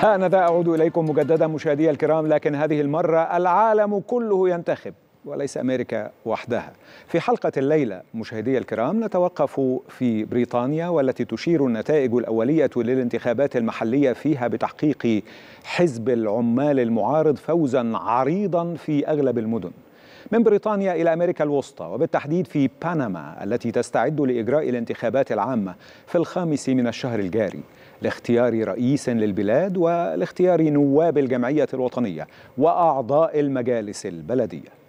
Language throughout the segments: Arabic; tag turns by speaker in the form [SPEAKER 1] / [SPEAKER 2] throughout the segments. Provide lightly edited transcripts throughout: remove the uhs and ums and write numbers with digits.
[SPEAKER 1] هانذا أعود إليكم مجددا مشاهدي الكرام، لكن هذه المرة العالم كله ينتخب وليس أمريكا وحدها. في حلقة الليلة مشاهدي الكرام نتوقف في بريطانيا، والتي تشير النتائج الأولية للانتخابات المحلية فيها بتحقيق حزب العمال المعارض فوزا عريضا في أغلب المدن. من بريطانيا إلى أمريكا الوسطى، وبالتحديد في بنما التي تستعد لإجراء الانتخابات العامة في 5 من الشهر الجاري لاختيار رئيس للبلاد ولاختيار نواب الجمعية الوطنية وأعضاء المجالس البلدية.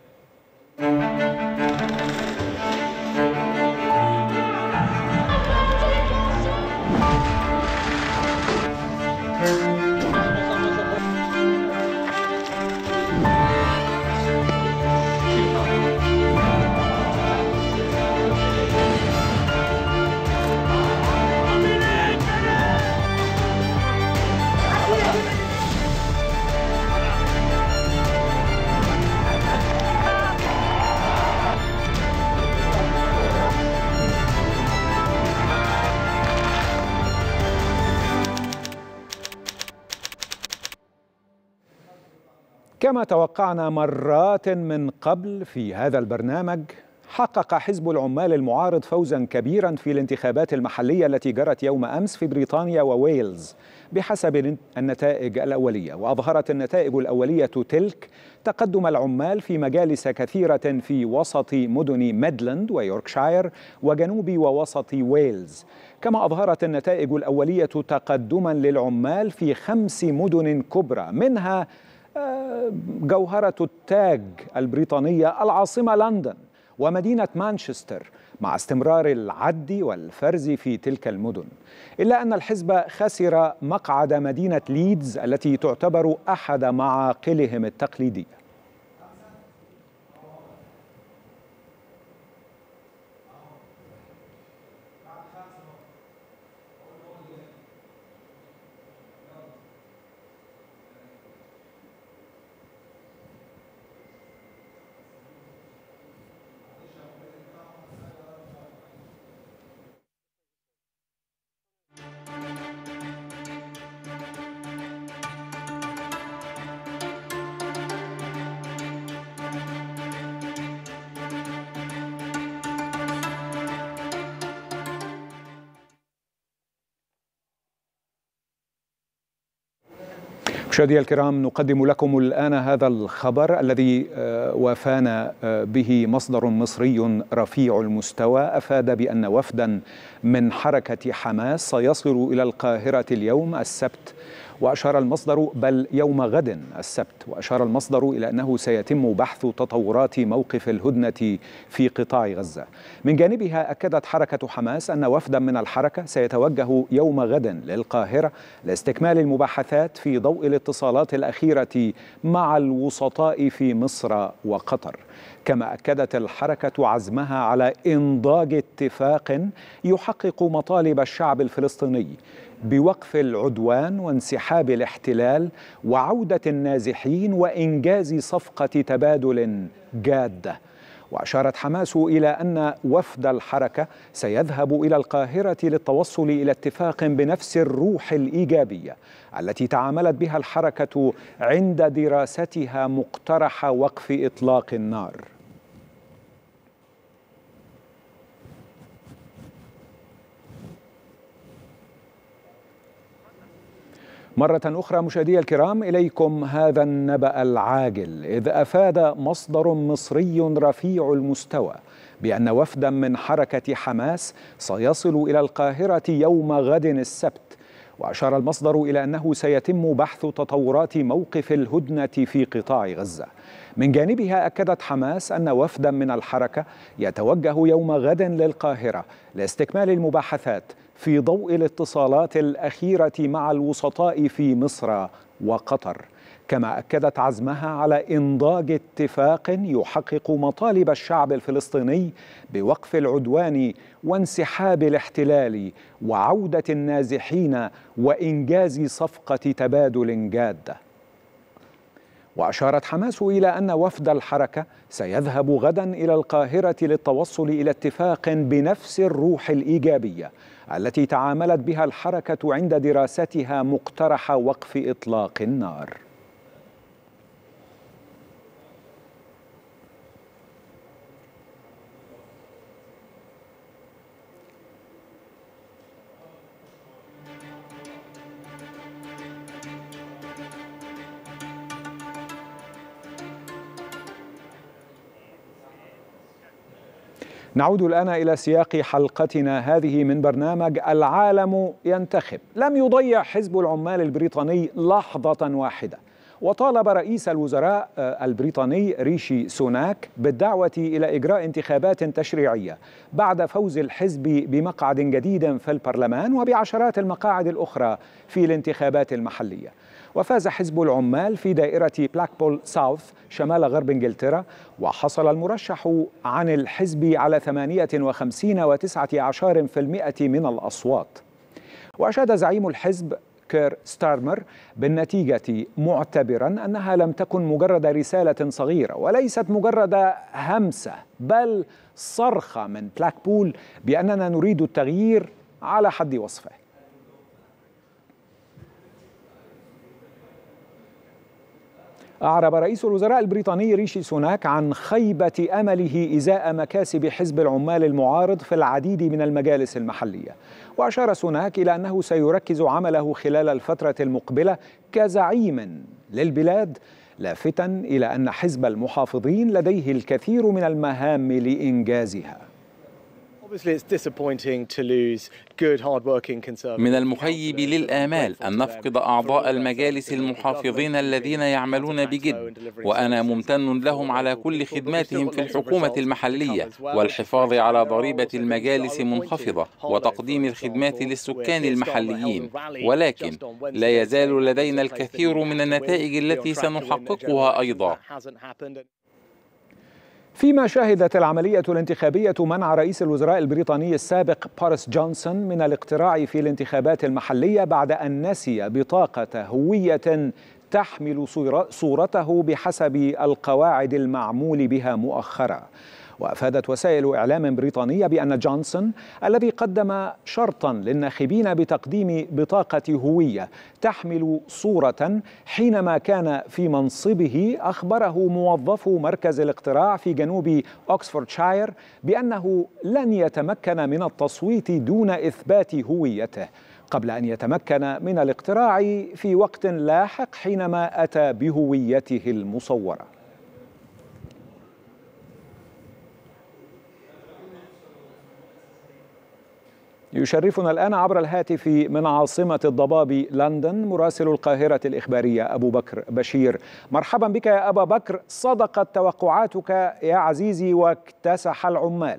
[SPEAKER 1] كما توقعنا مرات من قبل في هذا البرنامج، حقق حزب العمال المعارض فوزا كبيرا في الانتخابات المحلية التي جرت يوم أمس في بريطانيا وويلز بحسب النتائج الأولية. وأظهرت النتائج الأولية تلك تقدم العمال في مجالس كثيرة في وسط مدن ميدلاند ويوركشاير وجنوب ووسط ويلز. كما أظهرت النتائج الأولية تقدما للعمال في 5 مدن كبرى، منها جوهرة التاج البريطانية العاصمة لندن ومدينة مانشستر، مع استمرار العد والفرز في تلك المدن. إلا أن الحزب خسر مقعد مدينة ليدز التي تعتبر أحد معاقلهم التقليدية. مشاهدي الكرام، نقدم لكم الآن هذا الخبر الذي وافانا به مصدر مصري رفيع المستوى، أفاد بأن وفدا من حركة حماس سيصل إلى القاهرة اليوم السبت، وأشار المصدر بل يوم غد السبت، وأشار المصدر إلى أنه سيتم بحث تطورات موقف الهدنة في قطاع غزة. من جانبها أكدت حركة حماس أن وفدا من الحركة سيتوجه يوم غد للقاهرة لاستكمال المباحثات في ضوء الاتصالات الأخيرة مع الوسطاء في مصر وقطر. كما أكدت الحركة عزمها على إنضاج اتفاق يحقق مطالب الشعب الفلسطيني بوقف العدوان وانسحاب الاحتلال وعودة النازحين وإنجاز صفقة تبادل جادة. وأشارت حماس إلى أن وفد الحركة سيذهب إلى القاهرة للتوصل إلى اتفاق بنفس الروح الإيجابية التي تعاملت بها الحركة عند دراستها مقترح وقف إطلاق النار. مرة أخرى مشاهدي الكرام إليكم هذا النبأ العاجل، إذ أفاد مصدر مصري رفيع المستوى بأن وفدا من حركة حماس سيصل إلى القاهرة يوم غد السبت. وأشار المصدر إلى أنه سيتم بحث تطورات موقف الهدنة في قطاع غزة. من جانبها أكدت حماس أن وفدا من الحركة يتوجه يوم غد للقاهرة لاستكمال المباحثات في ضوء الاتصالات الأخيرة مع الوسطاء في مصر وقطر. كما أكدت عزمها على إنضاج اتفاق يحقق مطالب الشعب الفلسطيني بوقف العدوان وانسحاب الاحتلال وعودة النازحين وإنجاز صفقة تبادل جادة. وأشارت حماس إلى أن وفد الحركة سيذهب غدا إلى القاهرة للتوصل إلى اتفاق بنفس الروح الإيجابية التي تعاملت بها الحركة عند دراستها مقترح وقف إطلاق النار. نعود الآن إلى سياق حلقتنا هذه من برنامج العالم ينتخب. لم يضيع حزب العمال البريطاني لحظة واحدة، وطالب رئيس الوزراء البريطاني ريشي سوناك بالدعوة إلى إجراء انتخابات تشريعية بعد فوز الحزب بمقعد جديد في البرلمان وبعشرات المقاعد الأخرى في الانتخابات المحلية. وفاز حزب العمال في دائرة بلاكبول ساوث شمال غرب إنجلترا، وحصل المرشح عن الحزب على 58.19% من الأصوات. وأشاد زعيم الحزب كير ستارمر بالنتيجة، معتبرا أنها لم تكن مجرد رسالة صغيرة وليست مجرد همسة، بل صرخة من بلاكبول بأننا نريد التغيير على حد وصفه. أعرب رئيس الوزراء البريطاني ريشي سوناك عن خيبة أمله إزاء مكاسب حزب العمال المعارض في العديد من المجالس المحلية. وأشار سوناك إلى أنه سيركز عمله خلال الفترة المقبلة كزعيم للبلاد، لافتا إلى أن حزب المحافظين لديه الكثير من المهام لإنجازها.
[SPEAKER 2] من المخيب للآمال أن نفقد أعضاء المجالس المحافظين الذين يعملون بجد، وأنا ممتن لهم على كل خدماتهم في الحكومة المحلية والحفاظ على ضريبة المجالس منخفضة وتقديم الخدمات للسكان المحليين. ولكن لا يزال لدينا الكثير من النتائج التي سنحققها أيضا.
[SPEAKER 1] فيما شهدت العملية الانتخابية منع رئيس الوزراء البريطاني السابق بوريس جونسون من الاقتراع في الانتخابات المحلية بعد أن نسي بطاقة هوية تحمل صورته بحسب القواعد المعمول بها مؤخرا. وأفادت وسائل إعلام بريطانية بأن جونسون الذي قدم شرطا للناخبين بتقديم بطاقة هوية تحمل صورة حينما كان في منصبه، أخبره موظفو مركز الاقتراع في جنوب أكسفوردشاير بأنه لن يتمكن من التصويت دون إثبات هويته، قبل أن يتمكن من الاقتراع في وقت لاحق حينما أتى بهويته المصورة. يشرفنا الآن عبر الهاتف من عاصمة الضباب لندن مراسل القاهرة الإخبارية أبو بكر بشير. مرحبا بك يا أبا بكر. صدقت توقعاتك يا عزيزي واكتسح العمال.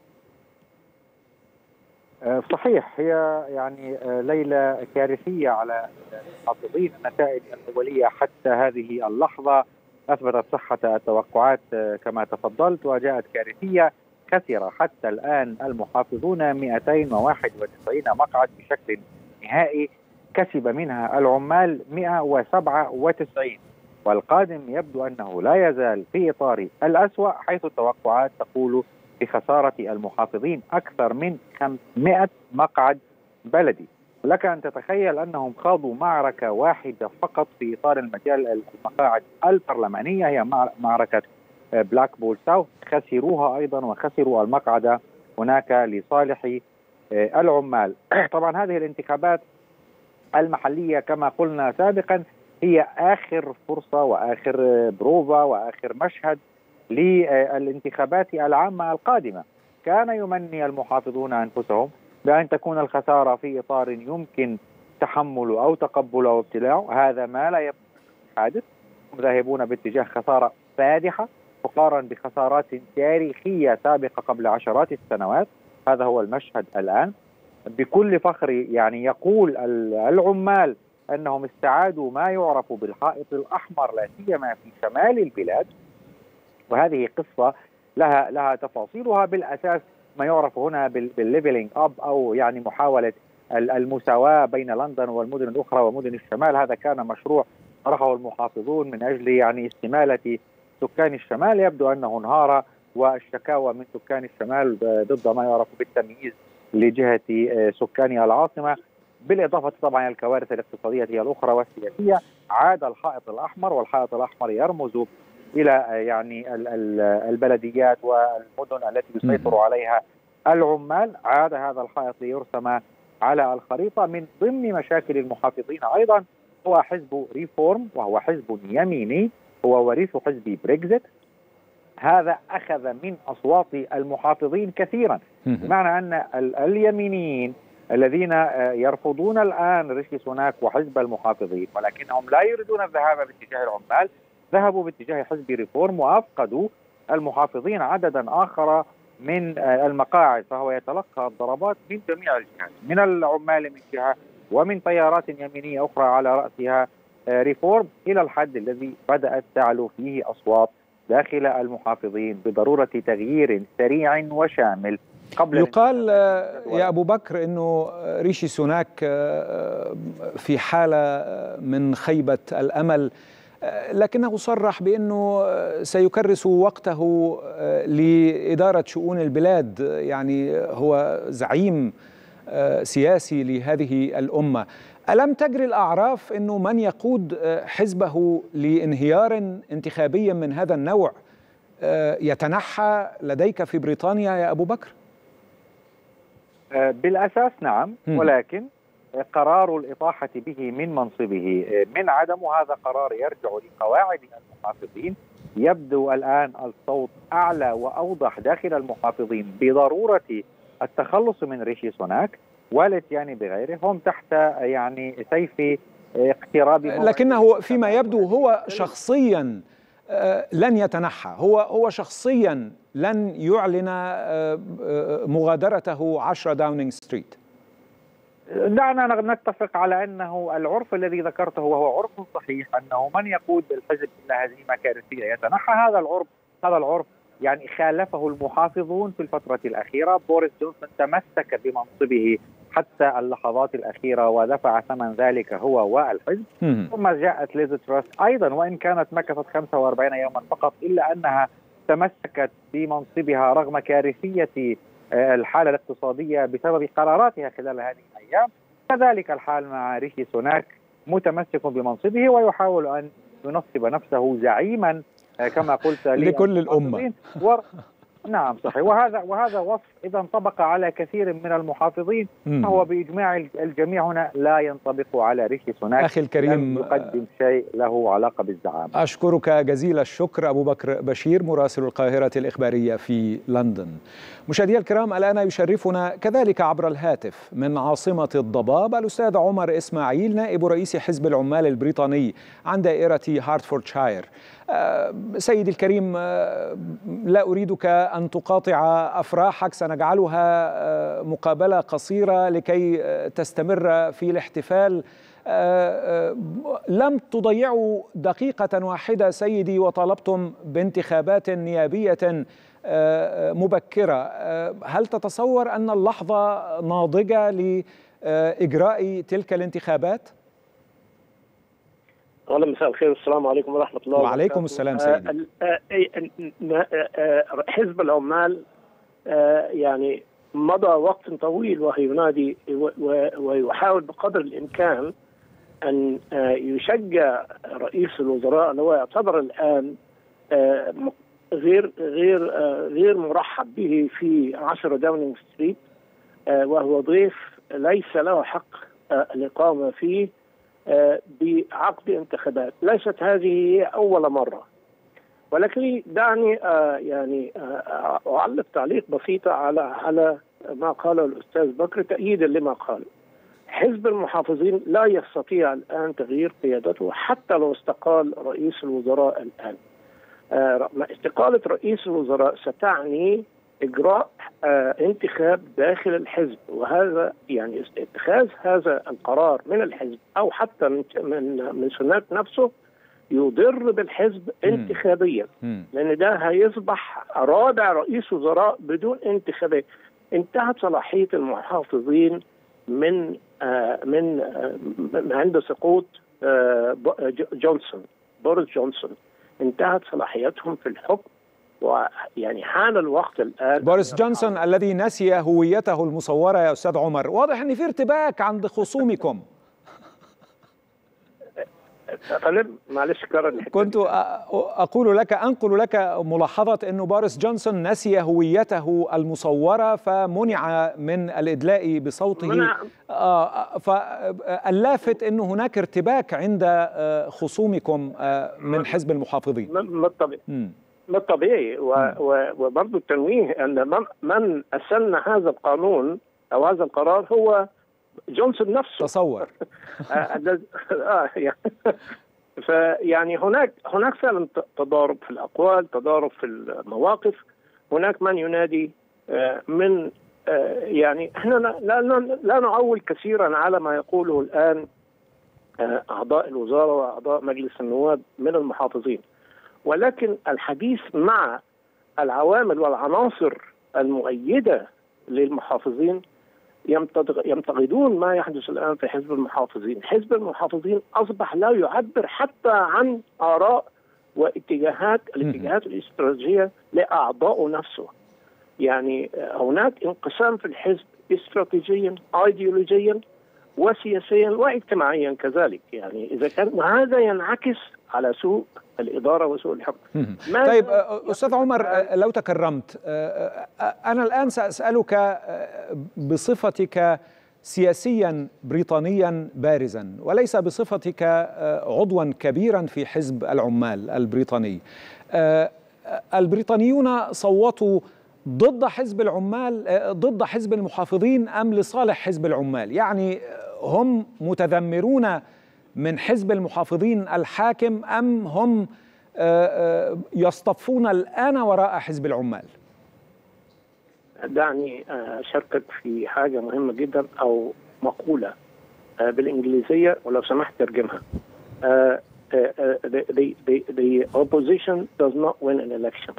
[SPEAKER 3] صحيح، هي يعني ليلة كارثية على المحافظين. النتائج الأولية حتى هذه اللحظة أثبتت صحة التوقعات كما تفضلت، وجاءت كارثية. خسر حتى الآن المحافظون 291 مقعد بشكل نهائي، كسب منها العمال 197، والقادم يبدو أنه لا يزال في إطار الأسوأ، حيث التوقعات تقول بخسارة المحافظين أكثر من 500 مقعد بلدي. لك أن تتخيل أنهم خاضوا معركة واحدة فقط في إطار المجال المقاعد البرلمانية، هي معركة بلاكبول ساوث، خسروها أيضا وخسروا المقعد هناك لصالح العمال. طبعا هذه الانتخابات المحلية كما قلنا سابقا هي آخر فرصة وآخر بروفا وآخر مشهد للانتخابات العامة القادمة. كان يمني المحافظون أنفسهم بأن تكون الخسارة في إطار يمكن تحمله أو تقبله أو ابتلاعه. هذا ما لا يبدو حادث، هم ذاهبون باتجاه خسارة فادحة تقارن بخسارات تاريخية سابقة قبل عشرات السنوات. هذا هو المشهد الآن. بكل فخر يعني يقول العمال أنهم استعادوا ما يعرف بالحائط الأحمر، لا سيما في شمال البلاد، وهذه قصة لها تفاصيلها. بالأساس ما يعرف هنا بالليفلينج أب، أو يعني محاولة المساواة بين لندن والمدن الأخرى ومدن الشمال. هذا كان مشروع طرحه المحافظون من أجل يعني استمالة سكان الشمال، يبدو أنه انهار، والشكاوى من سكان الشمال ضد ما يعرف بالتمييز لجهة سكان العاصمة، بالإضافة طبعا إلى الكوارث الاقتصادية الأخرى والسياسية. عاد الحائط الأحمر، والحائط الأحمر يرمز إلى يعني البلديات والمدن التي يسيطر عليها العمال. عاد هذا الحائط ليرسم على الخريطة. من ضمن مشاكل المحافظين أيضا هو حزب ريفورم، وهو حزب يميني، هو وريث حزب بريكزيت. هذا أخذ من أصوات المحافظين كثيرا، بمعنى أن اليمينيين الذين يرفضون الآن ريشي سوناك وحزب المحافظين ولكنهم لا يريدون الذهاب باتجاه العمال، ذهبوا باتجاه حزب ريفورم وأفقدوا المحافظين عددا آخر من المقاعد، فهو يتلقى الضربات من جميع الجهات، من العمال من جهة ومن تيارات يمينية أخرى على رأسها ريفورم، إلى الحد الذي بدأت تعلو فيه أصوات داخل المحافظين بضرورة تغيير سريع وشامل. قبل
[SPEAKER 1] يقال يا أبو بكر أنه ريشي سوناك في حالة من خيبة الأمل، لكنه صرح بأنه سيكرس وقته لإدارة شؤون البلاد، يعني هو زعيم سياسي لهذه الأمة. ألم تجري الأعراف أنه من يقود حزبه لانهيار انتخابي من هذا النوع يتنحى لديك في بريطانيا يا أبو بكر؟
[SPEAKER 3] بالأساس نعم، ولكن قرار الإطاحة به من منصبه من عدم هذا قرار يرجع لقواعد المحافظين. يبدو الآن الصوت أعلى وأوضح داخل المحافظين بضرورة التخلص من ريشي سوناك والاتيان بغيره. هم تحت يعني سيف اقتراب،
[SPEAKER 1] لكنه فيما يبدو هو شخصيا لن يتنحى، هو شخصيا لن يعلن مغادرته 10 داونينغ ستريت.
[SPEAKER 3] دعنا نتفق على أنه العرف الذي ذكرته وهو عرف صحيح، أنه من يقود الحزب إلى هزيمة كارثية يتنحى. هذا العرف يعني خالفه المحافظون في الفترة الأخيرة. بوريس جونسون تمسك بمنصبه حتى اللحظات الأخيرة ودفع ثمن ذلك هو والحزب. ثم جاءت ليز تراس أيضا، وإن كانت مكثت 45 يوما فقط، إلا أنها تمسكت بمنصبها رغم كارثية الحالة الاقتصادية بسبب قراراتها خلال هذه الأيام. كذلك الحال مع ريشي سوناك، متمسك بمنصبه ويحاول أن ينصب نفسه زعيما كما قلت
[SPEAKER 1] لكل الأمة.
[SPEAKER 3] نعم صحيح. وهذا وصف إذا انطبق على كثير من المحافظين فهو بإجماع الجميع هنا لا ينطبق على ريشي سوناك.
[SPEAKER 1] أخي الكريم،
[SPEAKER 3] لم يقدم شيء له علاقة بالزعامة.
[SPEAKER 1] أشكرك جزيل الشكر أبو بكر بشير، مراسل القاهرة الإخبارية في لندن. مشاهدينا الكرام، الآن يشرفنا كذلك عبر الهاتف من عاصمة الضباب الأستاذ عمر إسماعيل، نائب رئيس حزب العمال البريطاني عن دائرة هارتفوردشاير. سيدي الكريم، لا أريدك أن تقاطع أفراحك، سنجعلها مقابلة قصيرة لكي تستمر في الاحتفال. لم تضيعوا دقيقة واحدة سيدي وطالبتم بانتخابات نيابية مبكرة. هل تتصور أن اللحظة ناضجة لإجراء تلك الانتخابات؟
[SPEAKER 4] أهلا، مساء الخير، السلام عليكم ورحمة الله وبركاته.
[SPEAKER 1] وعليكم السلام سيدي.
[SPEAKER 4] حزب العمال يعني مضى وقت طويل وهو ينادي ويحاول بقدر الإمكان أن يشجع رئيس الوزراء اللي هو يعتبر الآن غير مرحب به في 10 داونينغ ستريت، وهو ضيف ليس له حق الإقامة فيه بعقد انتخابات. ليست هذه هي أول مرة، ولكن دعني يعني أعلق تعليق بسيط على ما قاله الأستاذ بكر تأييدا لما قال. حزب المحافظين لا يستطيع الآن تغيير قيادته حتى لو استقال رئيس الوزراء الآن. استقالة رئيس الوزراء ستعني إجراء انتخاب داخل الحزب، وهذا يعني اتخاذ هذا القرار من الحزب أو حتى من سوناك نفسه يضر بالحزب انتخابيا، لأن ده هيصبح رابع رئيس وزراء بدون انتخابات. انتهت صلاحية المحافظين من عند سقوط بوريس جونسون. انتهت صلاحيتهم في الحكم ويعني حان الوقت الآن.
[SPEAKER 1] بوريس جونسون الذي نسي هويته المصورة يا أستاذ عمر، واضح أن في ارتباك عند خصومكم.
[SPEAKER 4] معلش كرر.
[SPEAKER 1] كنت أنقل لك ملاحظة أنه بوريس جونسون نسي هويته المصورة فمنع من الإدلاء بصوته. فاللافت أنه هناك ارتباك عند خصومكم من حزب المحافظين.
[SPEAKER 4] من الطبيعي وبرضه التنويه أن من أسن هذا القانون أو هذا القرار هو جونسون نفسه.
[SPEAKER 1] تصور.
[SPEAKER 4] فيعني هناك فعلا تضارب في الأقوال، تضارب في المواقف. هناك من ينادي من يعني احنا لا نعول كثيرا على ما يقوله الآن أعضاء الوزارة وأعضاء مجلس النواب من المحافظين، ولكن الحديث مع العوامل والعناصر المؤيدة للمحافظين يمتقدون ما يحدث الآن في حزب المحافظين. حزب المحافظين أصبح لا يعبر حتى عن آراء واتجاهات الاستراتيجية لأعضائه نفسه. يعني هناك انقسام في الحزب استراتيجيا، ايديولوجيا وسياسيا واجتماعيا كذلك. يعني إذا كان وهذا ينعكس على سوء الإدارة وسوء الحكم.
[SPEAKER 1] طيب أستاذ عمر، لو تكرمت، أنا الآن سأسألك بصفتك سياسيا بريطانيا بارزا وليس بصفتك عضوا كبيرا في حزب العمال البريطاني. البريطانيون صوتوا ضد حزب العمال، ضد حزب المحافظين أم لصالح حزب العمال؟ يعني هم متذمرون من حزب المحافظين الحاكم أم هم يصطفون الآن وراء حزب العمال؟
[SPEAKER 4] دعني أشاركك في حاجة مهمة جدا أو مقولة بالإنجليزية ولو سمحت ترجمها. The opposition does not win an election.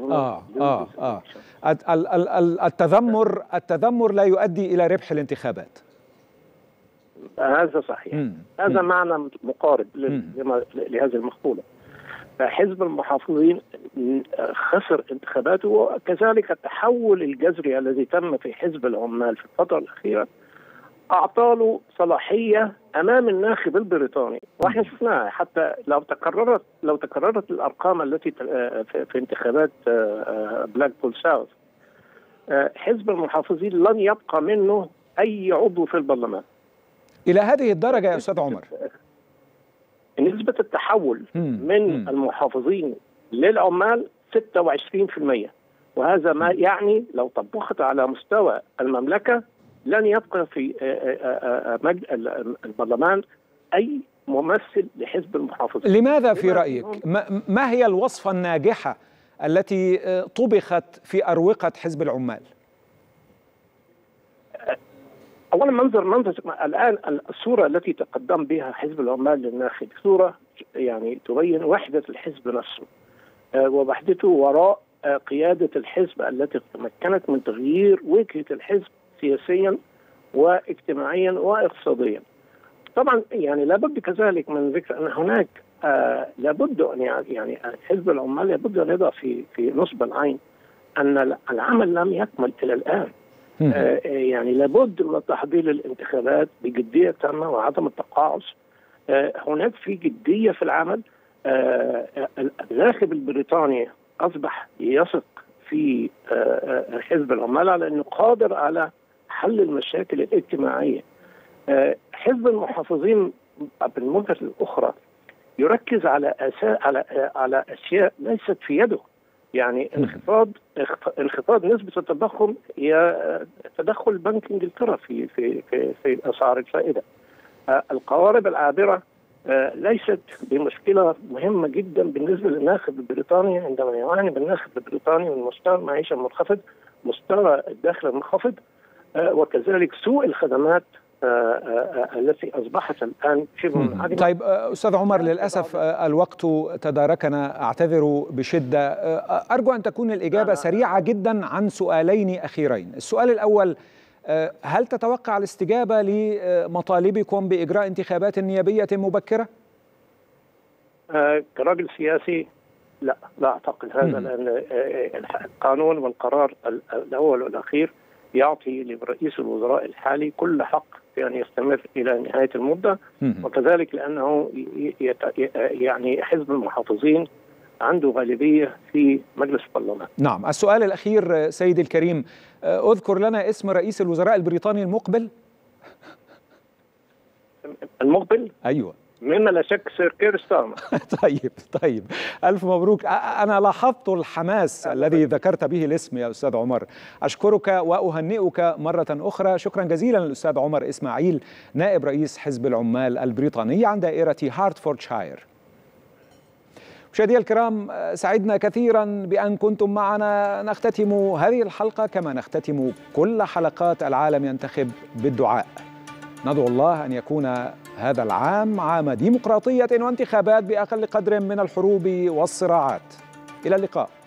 [SPEAKER 1] التذمر لا يؤدي إلى ربح الانتخابات.
[SPEAKER 4] هذا صحيح. هذا معنى مقارب لهذه المقولة. فحزب المحافظين خسر انتخاباته، وكذلك التحول الجذري الذي تم في حزب العمال في الفترة الأخيرة أعطى له صلاحية أمام الناخب البريطاني، واحنا شفناها. حتى لو تكررت الأرقام التي في انتخابات بلاكبول ساوث، حزب المحافظين لن يبقى منه أي عضو في البرلمان.
[SPEAKER 1] إلى هذه الدرجة يا أستاذ عمر؟
[SPEAKER 4] نسبة التحول من المحافظين للعمال 26%، وهذا ما يعني لو طبقت على مستوى المملكة لن يبقى في البرلمان أي ممثل لحزب المحافظين.
[SPEAKER 1] لماذا في رأيك؟ ما هي الوصفة الناجحة التي طبخت في أروقة حزب العمال؟
[SPEAKER 4] أولا منظر الآن الصورة التي تقدم بها حزب العمال للناخب صورة يعني تبين وحدة الحزب نفسه ووحدته وراء قيادة الحزب التي تمكنت من تغيير وجهة الحزب سياسيا واجتماعيا واقتصاديا. طبعا يعني لابد كذلك من ذكر أن هناك لابد أن يعني حزب العمال لابد أن يضع في نصب العين أن العمل لم يكمل إلى الآن. يعني لابد من تحضير الانتخابات بجدية تامة وعدم التقاعس. هناك في جدية في العمل. الناخب البريطاني أصبح يثق في حزب العمال على أنه قادر على حل المشاكل الاجتماعية. حزب المحافظين بالمجهة الأخرى يركز على أشياء ليست في يده. يعني انخفاض نسبة التضخم هي تدخل بنك انجلترا في اسعار الفائدة. القوارب العابرة ليست بمشكلة مهمة جدا بالنسبة للناخب البريطاني عندما يعاني بالناخب البريطاني من مستوى المعيشة المنخفض، مستوى الدخل المنخفض، وكذلك سوء الخدمات التي أصبحت الآن شبه منعدمة.
[SPEAKER 1] طيب أستاذ عمر، للأسف الوقت تداركنا، أعتذر بشدة. أرجو أن تكون الإجابة سريعة جدا عن سؤالين أخيرين. السؤال الأول، هل تتوقع الاستجابة لمطالبكم بإجراء انتخابات نيابية مبكرة؟
[SPEAKER 4] كراجل سياسي لا أعتقد هذا، لأن القانون والقرار الأول والأخير يعطي لرئيس الوزراء الحالي كل حق في أن يستمر إلى نهاية المدة، وكذلك لأنه يعني حزب المحافظين عنده غالبية في مجلس البرلمان.
[SPEAKER 1] نعم. السؤال الأخير سيدي الكريم، أذكر لنا اسم رئيس الوزراء البريطاني المقبل.
[SPEAKER 4] المقبل؟
[SPEAKER 1] أيوة،
[SPEAKER 4] مما لا شك سير كير ستارمر.
[SPEAKER 1] طيب، ألف مبروك. أنا لاحظت الحماس الذي ذكرت به الاسم يا أستاذ عمر. أشكرك وأهنئك مرة أخرى. شكرا جزيلا للأستاذ عمر إسماعيل، نائب رئيس حزب العمال البريطاني عن دائرة هارتفوردشاير. مشاهدينا الكرام، سعدنا كثيرا بأن كنتم معنا. نختتم هذه الحلقة كما نختتم كل حلقات العالم ينتخب بالدعاء. ندعو الله أن يكون هذا العام عام ديمقراطية وانتخابات بأقل قدر من الحروب والصراعات. إلى اللقاء.